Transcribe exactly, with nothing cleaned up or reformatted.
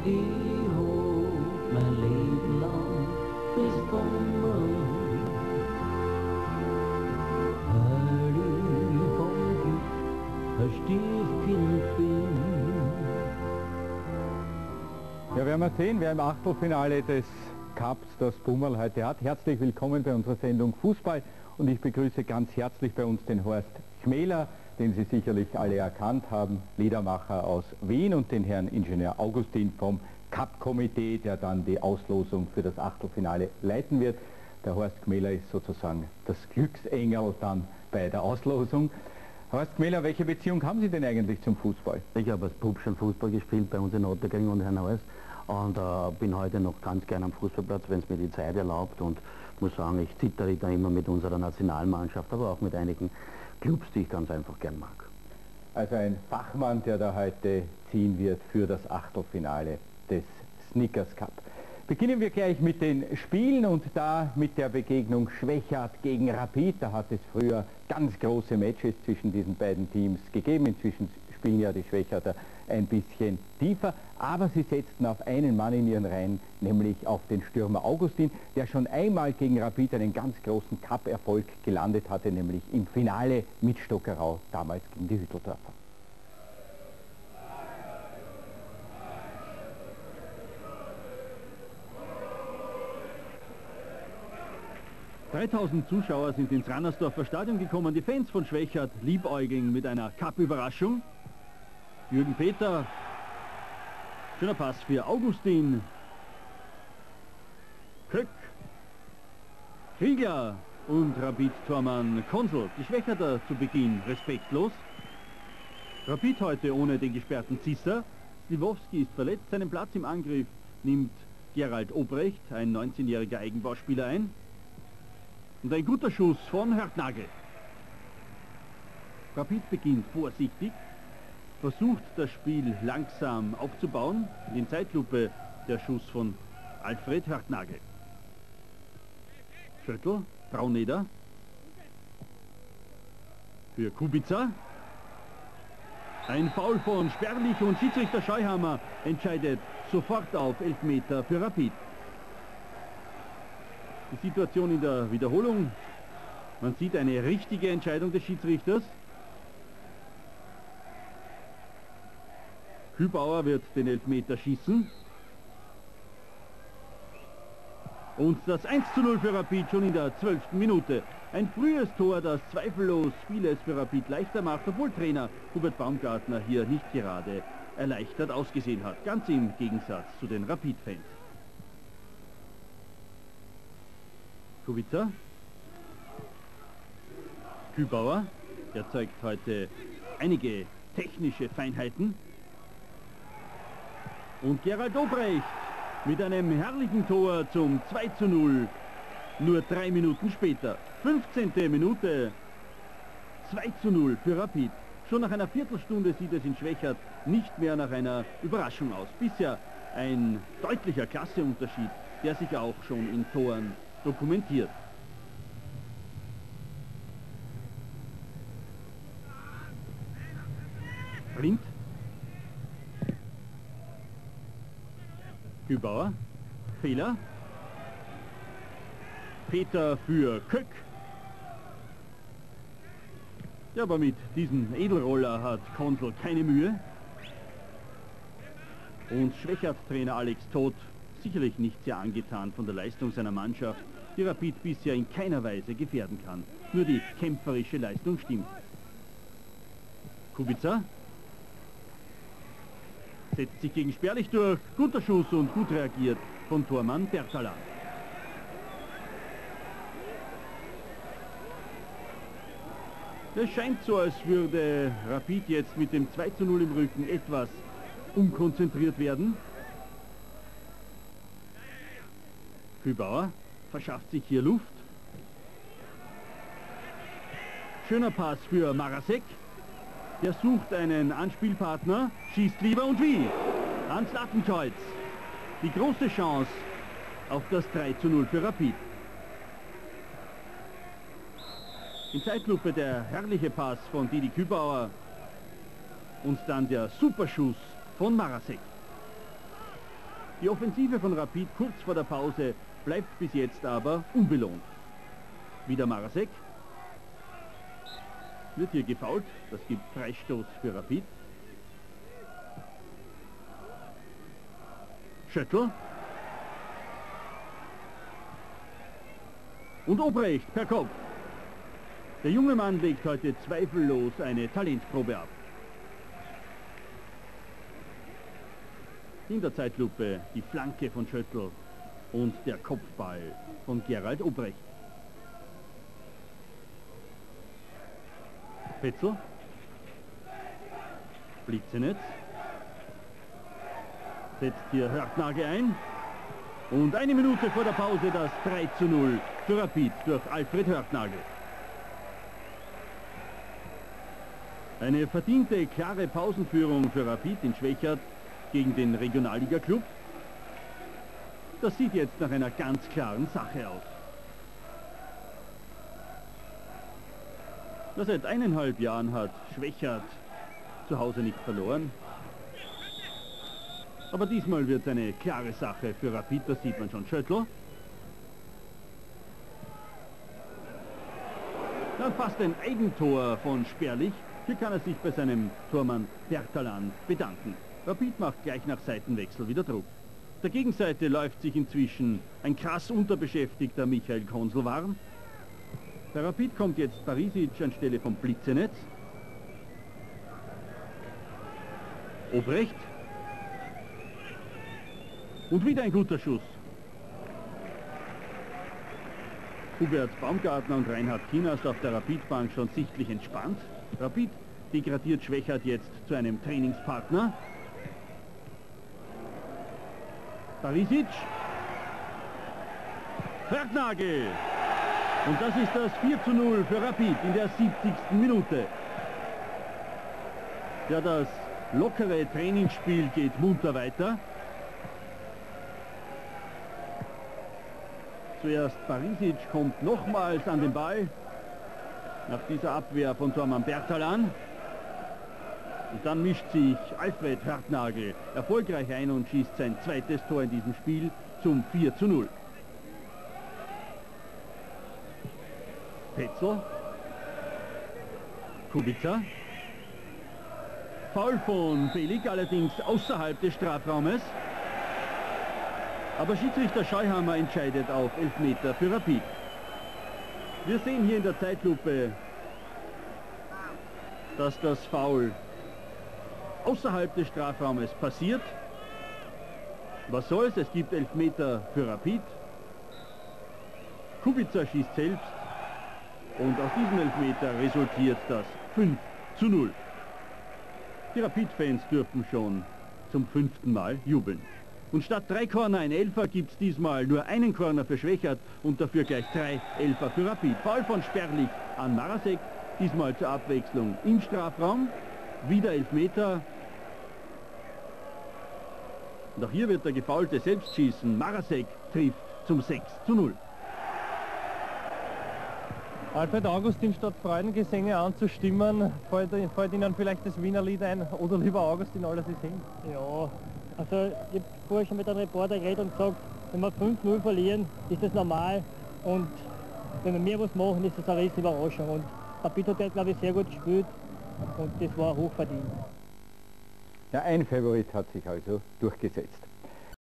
die hoch mein Leben lang bis Sommer. Weil ich vom Glück ein Stiefkind bin. Ja, werden wir sehen, wer im Achtelfinale des Cups das Bummerl heute hat. Herzlich willkommen bei unserer Sendung Fußball und ich begrüße ganz herzlich bei uns den Horst Chmehler, den Sie sicherlich alle erkannt haben, Liedermacher aus Wien, und den Herrn Ingenieur Augustin vom Cup-Komitee, der dann die Auslosung für das Achtelfinale leiten wird. Der Horst Chmehler ist sozusagen das Glücksengel dann bei der Auslosung. Horst Chmehler, welche Beziehung haben Sie denn eigentlich zum Fußball? Ich habe als Bub schon Fußball gespielt bei uns in Otterkring und Hernals und äh, bin heute noch ganz gern am Fußballplatz, wenn es mir die Zeit erlaubt, und muss sagen, ich zittere da immer mit unserer Nationalmannschaft, aber auch mit einigen Clubs, die ich ganz einfach gern mag. Also ein Fachmann, der da heute ziehen wird für das Achtelfinale des Snickers Cup. Beginnen wir gleich mit den Spielen und da mit der Begegnung Schwechat gegen Rapid. Da hat es früher ganz große Matches zwischen diesen beiden Teams gegeben. Inzwischen spielen ja die Schwechater ein bisschen tiefer, aber sie setzten auf einen Mann in ihren Reihen, nämlich auf den Stürmer Augustin, der schon einmal gegen Rapid einen ganz großen Cup-Erfolg gelandet hatte, nämlich im Finale mit Stockerau, damals gegen die Hütteldörfer. dreitausend Zuschauer sind ins Rannersdorfer Stadion gekommen. Die Fans von Schwechat liebäugeln mit einer Cup-Überraschung. Jürgen Peter, schöner Pass für Augustin. Köck, Kriegler und Rapid-Tormann Konsel. Die Schwechater zu Beginn respektlos. Rapid heute ohne den gesperrten Zisser. Sliwowski ist verletzt. Seinen Platz im Angriff nimmt Gerald Obrecht, ein neunzehnjähriger Eigenbauspieler, ein. Und ein guter Schuss von Hörtnagel. Rapid beginnt vorsichtig, versucht das Spiel langsam aufzubauen. In Zeitlupe der Schuss von Alfred Hörtnagel. Schöttl, Brauneder. Für Kubica. Ein Foul von Sperlich und Schiedsrichter Scheuhammer entscheidet sofort auf Elfmeter für Rapid. Die Situation in der Wiederholung. Man sieht eine richtige Entscheidung des Schiedsrichters. Kübauer wird den Elfmeter schießen. Und das eins zu null für Rapid schon in der zwölften Minute. Ein frühes Tor, das zweifellos vieles für Rapid leichter macht, obwohl Trainer Hubert Baumgartner hier nicht gerade erleichtert ausgesehen hat. Ganz im Gegensatz zu den Rapid-Fans. Kubica. Kübauer, der zeigt heute einige technische Feinheiten. Und Gerald Obrecht mit einem herrlichen Tor zum zwei zu null, nur drei Minuten später. fünfzehnte Minute, zwei zu null für Rapid. Schon nach einer Viertelstunde sieht es in Schwechat nicht mehr nach einer Überraschung aus. Bisher ein deutlicher Klasseunterschied, der sich auch schon in Toren dokumentiert. Blind. Kübauer. Fehler. Peter für Köck. Ja, aber mit diesem Edelroller hat Konsel keine Mühe. Und Schwechat-Trainer Alex Todt sicherlich nicht sehr angetan von der Leistung seiner Mannschaft, die Rapid bisher in keiner Weise gefährden kann. Nur die kämpferische Leistung stimmt. Kubica setzt sich gegen Sperlich durch. Guter Schuss und gut reagiert von Tormann Bertalan. Es scheint so, als würde Rapid jetzt mit dem zwei zu null im Rücken etwas unkonzentriert werden. Kübauer verschafft sich hier Luft. Schöner Pass für Marasek. Der sucht einen Anspielpartner, schießt lieber und wie? Ans Lattenkreuz. Die große Chance auf das drei zu null für Rapid. In Zeitlupe der herrliche Pass von Didi Kübauer und dann der Superschuss von Marasek. Die Offensive von Rapid kurz vor der Pause bleibt bis jetzt aber unbelohnt. Wieder Marasek. Wird hier gefoult, das gibt Freistoß für Rapid. Schöttl. Und Obrecht per Kopf. Der junge Mann legt heute zweifellos eine Talentprobe ab. In der Zeitlupe die Flanke von Schöttl und der Kopfball von Gerald Obrecht. Petzl. Blitzenetz. Setzt hier Hörtnagel ein. Und eine Minute vor der Pause das drei zu null für Rapid durch Alfred Hörtnagel. Eine verdiente, klare Pausenführung für Rapid in Schwechat gegen den Regionalliga-Club. Das sieht jetzt nach einer ganz klaren Sache aus. Na, seit eineinhalb Jahren hat Schwechat zu Hause nicht verloren. Aber diesmal wird es eine klare Sache für Rapid, das sieht man schon. Schöttl. Dann fast ein Eigentor von Sperlich. Hier kann er sich bei seinem Tormann Bertalan bedanken. Rapid macht gleich nach Seitenwechsel wieder Druck. Auf der Gegenseite läuft sich inzwischen ein krass unterbeschäftigter Michael Konsel warm. Bei Rapid kommt jetzt Parisic anstelle von Blitzenetz. Obrecht. Und wieder ein guter Schuss. Hubert Baumgartner und Reinhard Kienast auf der Rapid-Bank schon sichtlich entspannt. Rapid degradiert Schwechat jetzt zu einem Trainingspartner. Parisic. Hörtnagel. Und das ist das vier zu null für Rapid in der siebzigsten Minute. Ja, das lockere Trainingsspiel geht munter weiter. Zuerst Parisic kommt nochmals an den Ball. Nach dieser Abwehr von Tormann Bertalan. Und dann mischt sich Alfred Hörtnagel erfolgreich ein und schießt sein zweites Tor in diesem Spiel zum vier zu null. Petzl. Kubica. Foul von Belig, allerdings außerhalb des Strafraumes. Aber Schiedsrichter Scheuhammer entscheidet auf Elfmeter für Rapid. Wir sehen hier in der Zeitlupe, dass das Foul außerhalb des Strafraumes passiert. Was soll's, es gibt Elfmeter für Rapid. Kubica schießt selbst. Und aus diesem Elfmeter resultiert das fünf zu null. Die Rapid-Fans dürfen schon zum fünften Mal jubeln. Und statt drei Corner ein Elfer gibt es diesmal nur einen Corner für Schwechat und dafür gleich drei Elfer für Rapid. Foul von Sperlich an Marasek, diesmal zur Abwechslung im Strafraum. Wieder Elfmeter. Und auch hier wird der Gefaulte selbst schießen. Marasek trifft zum sechs zu null. Alfred Augustin, statt Freudengesänge anzustimmen, fällt, fällt Ihnen vielleicht das Wiener Lied ein, oder lieber Augustin, alles ist hin? Ja, also ich habe vorher schon mit einem Reporter geredet und gesagt, wenn wir fünf null verlieren, ist das normal, und wenn wir mehr was machen, ist das eine riesige Überraschung. Und Rapid hat, glaube ich, sehr gut gespielt und das war hochverdient. Ja, ein Favorit hat sich also durchgesetzt.